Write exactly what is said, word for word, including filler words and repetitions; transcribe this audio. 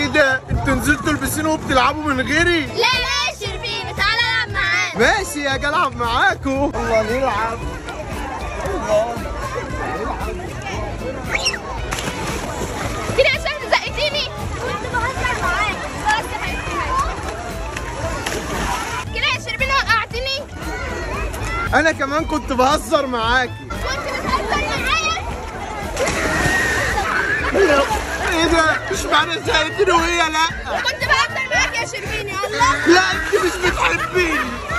ايه ده؟ انتوا نزلتوا البسين وبتلعبوا من غيري؟ لا لا يا شربيني، تعالى العب معانا. ماشي يا العب معاكم. يلا نلعب. كده يا شهد زقتيني. كنت بهزر معاك. خلاص يا حبيبتي. كده يا شربيني وقعتني. انا كمان كنت بهزر معاكي. كنت بتهزر معايا؟ ايه ده؟ مش معنى زهقتني وهي لا. كنت بهزر معاك يا شربيني. الله. لا انت مش بتحبيني.